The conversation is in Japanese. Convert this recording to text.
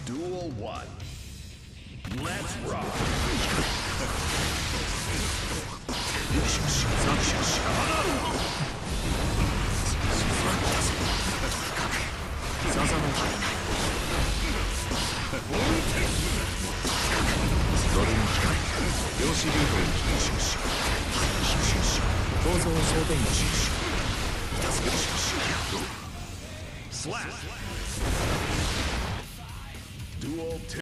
Duel 1. Let's rock! 量子ビート構造焦点 Slap! Duel 2.